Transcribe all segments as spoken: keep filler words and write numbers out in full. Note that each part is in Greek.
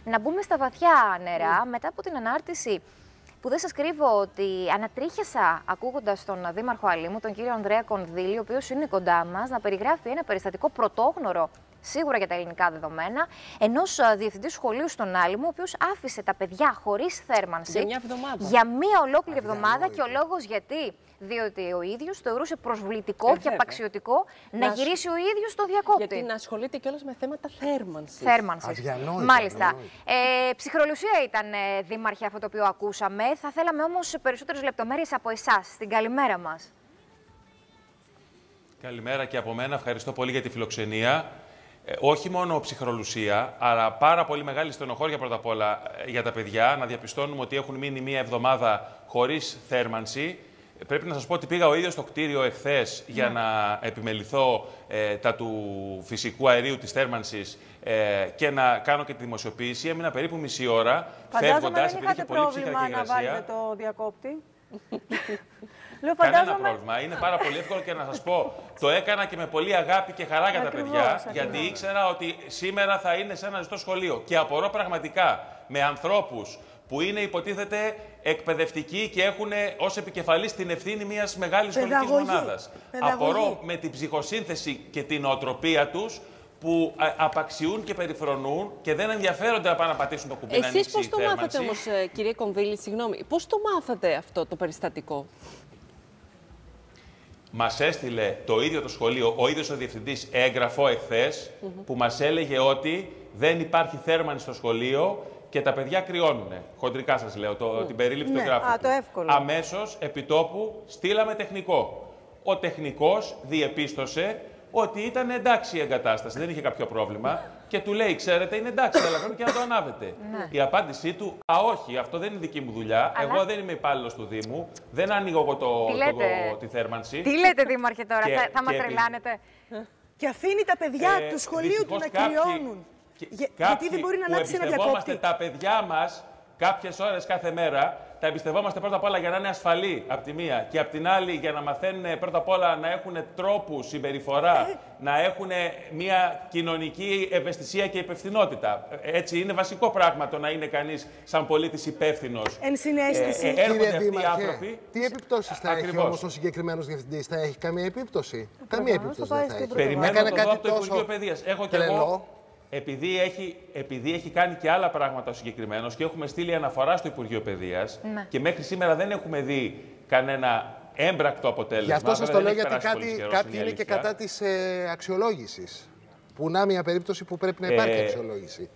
να μπούμε στα βαθιά νερά mm. μετά από την ανάρτηση που δεν σας κρύβω ότι ανατρίχιασα ακούγοντας τον Δήμαρχο Αλήμου, τον κύριο Ανδρέα Κονδύλη, ο οποίος είναι κοντά μας, να περιγράφει ένα περιστατικό πρωτόγνωρο σίγουρα για τα ελληνικά δεδομένα, ενός διευθυντή σχολείου στον Άλυμο, ο οποίος άφησε τα παιδιά χωρίς θέρμανση για μια εβδομάδα. Για μία ολόκληρη εβδομάδα. Και ο λόγος γιατί? Διότι ο ίδιος θεωρούσε προσβλητικό ε, και απαξιωτικό να, να γυρίσει ο ίδιος στο διακόπτη. Γιατί να ασχολείται κιόλας με θέματα θέρμανσης. Θέρμανσης. Αδιανόητο, Μάλιστα. αδιανόητο. Ε, ψυχρολουσία ήταν, ε, δήμαρχε, αυτό το οποίο ακούσαμε. Θα θέλαμε όμως περισσότερες λεπτομέρειες από εσάς. Στην καλημέρα μας. Καλημέρα και από μένα. Ευχαριστώ πολύ για τη φιλοξενία. Ε, όχι μόνο ψυχρολουσία, αλλά πάρα πολύ μεγάλη στενοχώρια πρώτα απ' όλα για τα παιδιά. Να διαπιστώνουμε ότι έχουν μείνει μία εβδομάδα χωρίς θέρμανση. Πρέπει να σας πω ότι πήγα ο ίδιος στο κτίριο εχθές ναι. για να επιμεληθώ ε, τα του φυσικού αερίου της θέρμανσης ε, και να κάνω και τη δημοσιοποίηση. Έμεινα περίπου μισή ώρα φεύγοντας, επειδή είχε πολύ ψυχική να βάλετε το διακόπτη. Λέω, φαντάζομαι... Κανένα πρόβλημα. Είναι πάρα πολύ εύκολο και να σας πω, το έκανα και με πολύ αγάπη και χαρά για ακριβώς, τα παιδιά, ακριβώς. γιατί ήξερα ότι σήμερα θα είναι σε ένα ζεστό σχολείο. Και απορώ πραγματικά με ανθρώπους που είναι υποτίθεται εκπαιδευτικοί και έχουν ως επικεφαλής την ευθύνη μιας μεγάλης σχολικής μονάδας. Απορώ με την ψυχοσύνθεση και την οτροπία τους που απαξιούν και περιφρονούν και δεν ενδιαφέρονται να πάνε να πατήσουν το κουμπί να ανοίξει η θέρμανση. Εσείς πώς το μάθατε όμως, κύριε Κονδύλη, συγγνώμη, πώς το μάθατε αυτό το περιστατικό? Μας έστειλε το ίδιο το σχολείο, ο ίδιος ο διευθυντής, έγγραφο εχθές, mm-hmm. που μας έλεγε ότι δεν υπάρχει θέρμανση στο σχολείο και τα παιδιά κρυώνουν. Χοντρικά σας λέω, το, mm. την περίληψη ναι, του εγγράφου. Α, το εύκολο. Αμέσως, επί τόπου, στείλαμε τεχνικό. Ο τεχνικός διεπίστωσε ότι ήταν εντάξει η εγκατάσταση, δεν είχε κάποιο πρόβλημα και του λέει, ξέρετε, είναι εντάξει, αλλά και να το ανάβετε. Ναι. Η απάντησή του, α, όχι, αυτό δεν είναι δική μου δουλειά, αλλά... εγώ δεν είμαι υπάλληλος του Δήμου, δεν ανοίγω εγώ το, το, το, τη θέρμανση. Τι λέτε, Δήμαρχε, τώρα, και, θα, θα μας και, τρελάνετε. Και αφήνει τα παιδιά ε, του σχολείου του να κάποιοι, κρυώνουν. Για, γιατί δεν μπορεί να αλλάξει ένα διακόπτη. Τα παιδιά μας κάποιες ώρες κάθε μέρα, τα εμπιστευόμαστε πρώτα απ' όλα για να είναι ασφαλή από τη μία και από την άλλη για να μαθαίνουν πρώτα απ' όλα να έχουν τρόπους, συμπεριφορά, να έχουν μια κοινωνική ευαισθησία και υπευθυνότητα. Έτσι είναι βασικό πράγμα το να είναι κανείς σαν πολίτης υπεύθυνος. Ενσυναίσθηση. Ε, ε, έρχονται αυτοί οι άνθρωποι. Τι επιπτώσεις θα Ακριβώς. έχει όμως ο συγκεκριμένος διευθυντής, θα έχει καμία επίπτωση? Καμία επίπτωση δεν θα έχει. Περιμένω να το δω από το Υπουργείο Παιδείας. Έχω και εγώ. Επειδή έχει, επειδή έχει κάνει και άλλα πράγματα ο συγκεκριμένος και έχουμε στείλει αναφορά στο Υπουργείο Παιδείας ναι. και μέχρι σήμερα δεν έχουμε δει κανένα έμπρακτο αποτέλεσμα. Γι' αυτό σας το λέω, γιατί κάτι, κάποιοι είναι και κατά της ε, αξιολόγησης. Που να μια περίπτωση που πρέπει να υπάρχει ε, αξιολόγηση.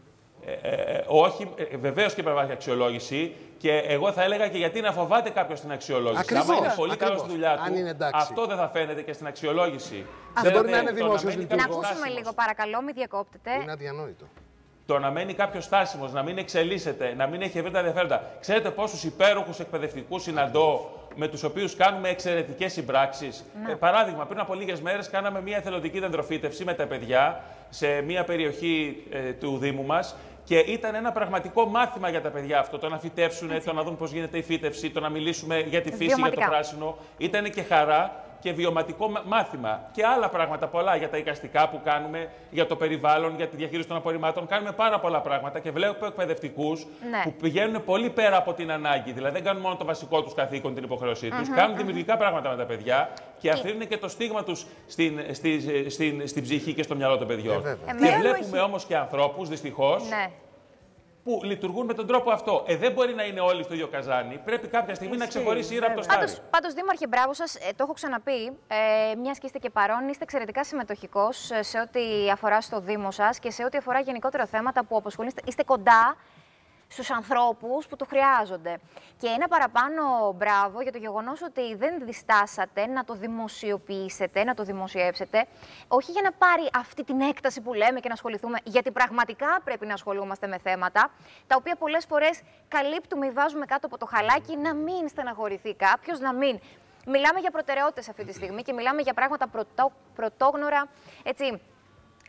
Ε, ε, όχι, ε, βεβαίως και πρέπει να υπάρχει αξιολόγηση. Και εγώ θα έλεγα και γιατί να φοβάται κάποιος την αξιολόγηση. Ακριβώς, άμα είναι πολύ ακριβώς. καλό στη δουλειά του, αυτό δεν θα φαίνεται και στην αξιολόγηση. Αυτό μπορεί να είναι δημόσιος λειτουργός. Να ακούσουμε λίγο, παρακαλώ, μην διακόπτετε. Είναι αδιανόητο. Το να μένει κάποιος στάσιμος, να μην εξελίσσεται, να μην έχει ευρύτερα ενδιαφέροντα. Ξέρετε πόσους υπέροχους εκπαιδευτικούς συναντώ, με τους οποίους κάνουμε εξαιρετικές συμπράξεις. Ε, παράδειγμα, πριν από λίγες μέρες κάναμε μια εθελοντική δεντροφύτευση με τα παιδιά σε μια περιοχή ε, του Δήμου μας. Και ήταν ένα πραγματικό μάθημα για τα παιδιά αυτό, το να φυτεύσουν, το να δουν πώς γίνεται η φύτευση, το να μιλήσουμε για τη φύση, για το πράσινο. Ήταν και χαρά και βιωματικό μάθημα. Και άλλα πράγματα πολλά για τα εικαστικά που κάνουμε, για το περιβάλλον, για τη διαχείριση των απορριμμάτων. Κάνουμε πάρα πολλά πράγματα και βλέπω εκπαιδευτικούς ναι. που πηγαίνουν πολύ πέρα από την ανάγκη. Δηλαδή δεν κάνουν μόνο το βασικό τους καθήκον, την υποχρέωσή τους. Mm-hmm, κάνουν mm-hmm. δημιουργικά πράγματα με τα παιδιά και αφήνουν και το στίγμα τους στην, στη, στη, στην, στην ψυχή και στο μυαλό των παιδιών. Ε, και βλέπουμε όμως και ανθρώπους, δυστυχώς, ναι. που λειτουργούν με τον τρόπο αυτό. Ε, δεν μπορεί να είναι όλοι στο ίδιο καζάνι. Πρέπει κάποια στιγμή Εσύ, να ξεχωρίσει η ήρα από το στάρι. Πάντως, πάντως, Δήμαρχε, μπράβο σας. Ε, το έχω ξαναπεί. Ε, μιας και είστε και παρόν, είστε εξαιρετικά συμμετοχικός σε ό,τι αφορά στο Δήμο σας και σε ό,τι αφορά γενικότερα θέματα που απασχολείστε. Είστε κοντά στους ανθρώπους που το χρειάζονται. Και ένα παραπάνω μπράβο για το γεγονός ότι δεν διστάσατε να το δημοσιοποιήσετε, να το δημοσιεύσετε, όχι για να πάρει αυτή την έκταση που λέμε και να ασχοληθούμε, γιατί πραγματικά πρέπει να ασχολούμαστε με θέματα, τα οποία πολλές φορές καλύπτουμε ή βάζουμε κάτω από το χαλάκι, να μην στεναχωρηθεί κάποιος, να μην... Μιλάμε για προτεραιότητες αυτή τη στιγμή και μιλάμε για πράγματα πρωτό, πρωτόγνωρα, έτσι...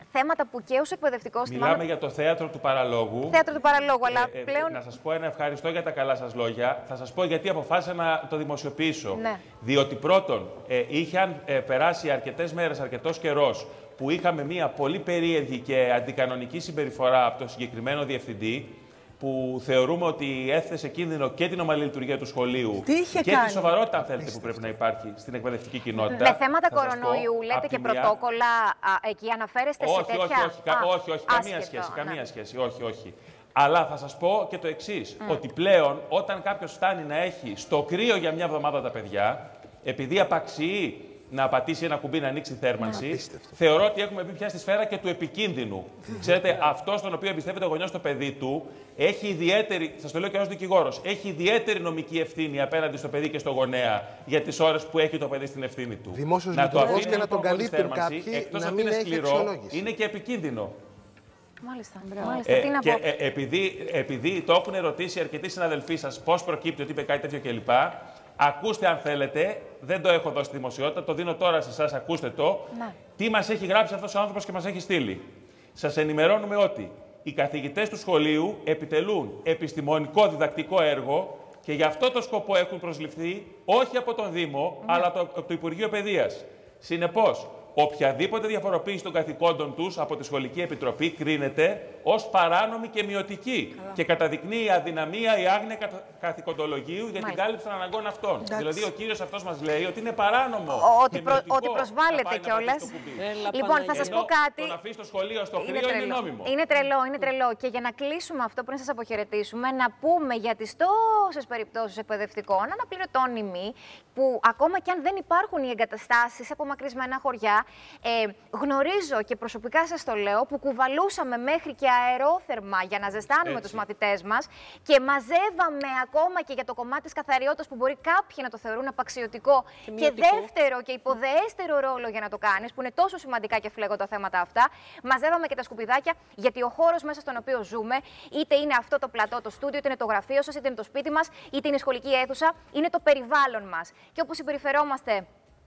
θέματα που και ως εκπαιδευτικός. Μιλάμε θυμάμαι... για το θέατρο του παραλόγου. Θέατρο του παραλόγου, αλλά ε, ε, πλέον. Να σας πω ένα ευχαριστώ για τα καλά σας λόγια. Θα σας πω γιατί αποφάσισα να το δημοσιοποιήσω. Ναι. Διότι πρώτον, ε, είχαν ε, περάσει αρκετές μέρες, αρκετός καιρός, που είχαμε μια πολύ περίεργη και αντικανονική συμπεριφορά από τον συγκεκριμένο διευθυντή, που θεωρούμε ότι έθεσε κίνδυνο και την ομαλή λειτουργία του σχολείου και κάνει? τη σοβαρότητα, αν θέλετε, που πρέπει να υπάρχει στην εκπαιδευτική κοινότητα. Με θέματα Θα κορονοϊού, πω, λέτε και μία... πρωτόκολλα, α, εκεί αναφέρεστε όχι, σε τέτοια... όχι, όχι, Α, όχι, όχι, καμία άσχετο, σχέση, ναι. καμία σχέση, όχι, όχι. Αλλά θα σας πω και το εξής, mm. ότι πλέον όταν κάποιος φτάνει να έχει στο κρύο για μια εβδομάδα τα παιδιά, επειδή απαξιεί να πατήσει ένα κουμπί να ανοίξει θέρμανση, mm. θεωρώ ότι έχουμε μπει πια στη σφαίρα και του επικίνδυνου. Mm. Ξέρετε, αυτό στον οποίο εμπιστεύεται ο γονιός το παιδί του, έχει ιδιαίτερη, σας το λέω και ως δικηγόρος, έχει ιδιαίτερη νομική ευθύνη απέναντι στο παιδί και στο γονέα για τις ώρες που έχει το παιδί στην ευθύνη του. Δημόσιος λειτουργός και να τον καλύπτουν κάποιοι, εκτός να ότι μην είναι έχει σκληρό, αξιολόγηση. είναι και επικίνδυνο. Μάλιστα, μάλιστα. Ε, τι να και πω. ε, επειδή, επειδή το έχουν ρωτήσει αρκετοί συναδελφοί σας πώς προκύπτει ότι είπε κάτι τέτοιο κλπ. Ακούστε αν θέλετε, δεν το έχω δώσει στη δημοσιότητα, το δίνω τώρα σε εσάς, ακούστε το. Ναι. Τι μας έχει γράψει αυτός ο άνθρωπος και μας έχει στείλει. Σας ενημερώνουμε ότι οι καθηγητές του σχολείου επιτελούν επιστημονικό διδακτικό έργο και για αυτό το σκοπό έχουν προσληφθεί όχι από τον Δήμο, ναι. αλλά από το Υπουργείο Παιδείας. Συνεπώς, οποιαδήποτε διαφοροποίηση των καθηκόντων τους από τη Σχολική Επιτροπή κρίνεται ως παράνομη και μειωτική Καλά. και καταδεικνύει αδυναμία ή άγνοια καθηκοντολογίου για την κάλυψη των αναγκών αυτών. Εντάξει. Δηλαδή, ο κύριος αυτός μας λέει ότι είναι παράνομο. Ο, ότι, προ, ότι προσβάλλεται κιόλας. Λοιπόν, θα σας πω κάτι. Το να αφήσει το σχολείο στο κρύο είναι, είναι νόμιμο. Είναι τρελό, είναι τρελό. Και για να κλείσουμε αυτό, πριν σας αποχαιρετήσουμε, να πούμε για τις τόσες περιπτώσεις εκπαιδευτικών αναπληρωτών ημί, που ακόμα κι αν δεν υπάρχουν οι εγκαταστάσεις σε απομακρυσμένα χωριά. Ε, γνωρίζω και προσωπικά σας το λέω που κουβαλούσαμε μέχρι και αερόθερμα για να ζεστάνουμε Έτσι. τους μαθητές μας και μαζεύαμε ακόμα και για το κομμάτι της καθαριότητας που μπορεί κάποιοι να το θεωρούν απαξιωτικό και, και δεύτερο και υποδεέστερο ρόλο για να το κάνεις, που είναι τόσο σημαντικά και φλέγω τα θέματα αυτά. Μαζεύαμε και τα σκουπιδάκια γιατί ο χώρος μέσα στον οποίο ζούμε, είτε είναι αυτό το πλατό, το στούντιο, είτε είναι το γραφείο σας, είτε είναι το σπίτι μας, είτε είναι η σχολική αίθουσα, είναι το περιβάλλον μας. Και όπως συμπεριφερόμαστε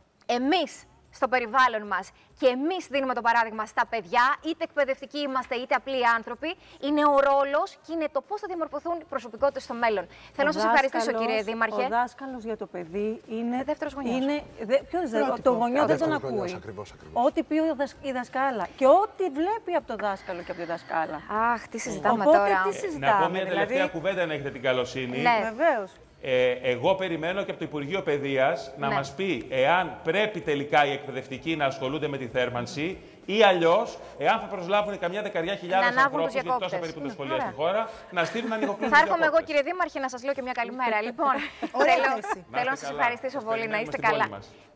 εμείς στο περιβάλλον μας και εμείς δίνουμε το παράδειγμα στα παιδιά, είτε εκπαιδευτικοί είμαστε είτε απλοί άνθρωποι, είναι ο ρόλος και είναι το πώς θα διαμορφωθούν οι προσωπικότητες στο μέλλον. Ο Θέλω να σας ευχαριστήσω, κύριε Δήμαρχε. Ο δάσκαλος για το παιδί είναι. Δεύτερος γονιός. Είναι, δε, ποιος δε, το γονιό δεν τον ακούει. Ακριβώς, ακριβώς. Ό,τι πει η δασκάλα και ό,τι βλέπει από το δάσκαλο και από τη δασκάλα. Αχ, τι συζητάμε Οπότε, τώρα. Τι συζητάμε, να πω μια τελευταία δηλαδή... κουβέντα, να έχετε την καλοσύνη. Ναι. Βεβαίως. Ε, εγώ περιμένω και από το Υπουργείο Παιδείας να ναι. μας πει εάν πρέπει τελικά οι εκπαιδευτικοί να ασχολούνται με τη θέρμανση ή αλλιώς, εάν θα προσλάβουν καμιά δεκαριά χιλιάδες ανθρώπους, γιατί τόσα περίπου τα σχολεία στη χώρα, να στείλουν να ανοιγοκλίνουν. Θα έρχομαι εγώ, κύριε Δήμαρχε, να σας λέω και μια καλημέρα. Λοιπόν, θέλω να σας ευχαριστήσω πολύ, να είστε καλά.